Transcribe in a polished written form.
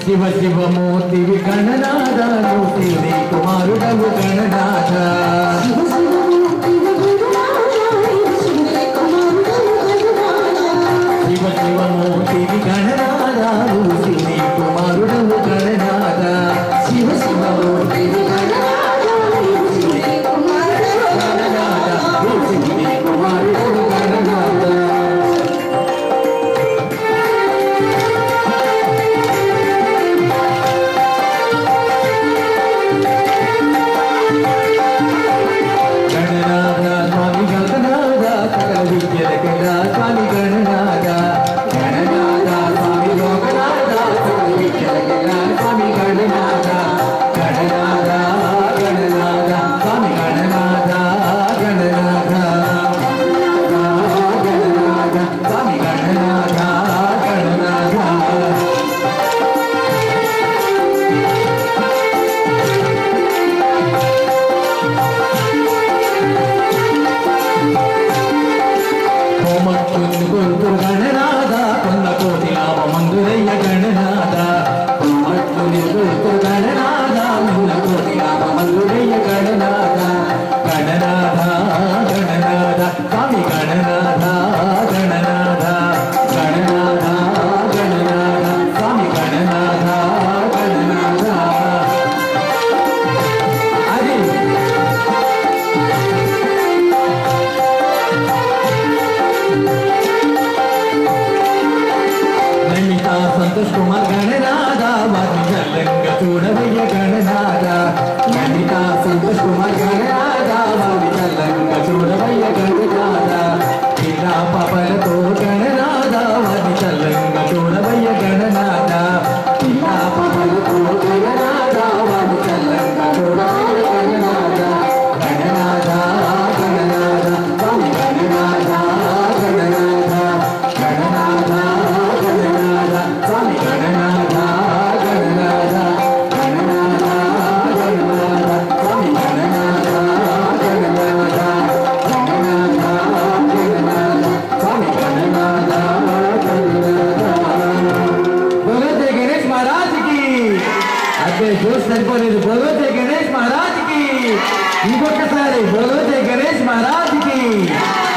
శివ శివ మూర్తివి గణనాథ మూర్తివి కుమారుడవు గణనాథ శివ శివ మూర్తివి గణనాథ మూర్తివి కుమారుడవు గణనాథ శివ శివ మూర్తివి గణనాథ మూర్తివి కుమారుడవు గణనాథ మూర్తివి కుమారుడవు గణనాథ संतोष कुमार गणनादा वारी चलंग चूड़वैया गणनादा नमिता संतोष कुमार गणनादा वारी चलंग चूड़वैया गणनादा तेरा पापल तो गणनादा वारी चलंग चूड़वैया गणनादा तेरा पापल तो गणनादा वारी चलंग चूड़वैया गणनादा गणनादा गणनादा स्वामी गणनादा गणनादा गणनादा गणनादा स्वामी गणनादा गणनादा गणनादा गणनादा स्वामी गणनादा गणनादा गणनादा गणनादा स्वामी गणनादा गणनादा। बोलो जय गणेश महाराज की। अबे जोश सरिपोलेदु बोलो जय गणेश महाराज की। इंकोकसारी बोलो जय गणेश महाराज की।